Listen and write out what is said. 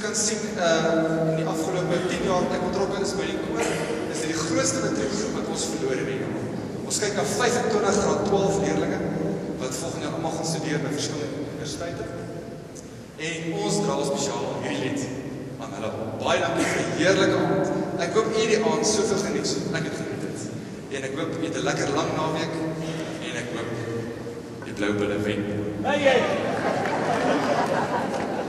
kan sien, in die afgelope 10 jaar wat ek betrokke is by die koor, is dit die grootste matriekgroep wat ons verloor in die jaar. Ons kyk na 25 graad 12 leerlinge, wat volgende jaar allemaal gaan studeer by verskillende universiteite. En ons dra spesiaal hierdie lied aan hulle. Baie dankie vir die heerlike aand. Ek hoop hierdie aand soveel geniet, so ek het geniet het. En ek hoop jy het 'n lekker lang naweek, en ek hoop die Blou Bulle wen. Hey, hey.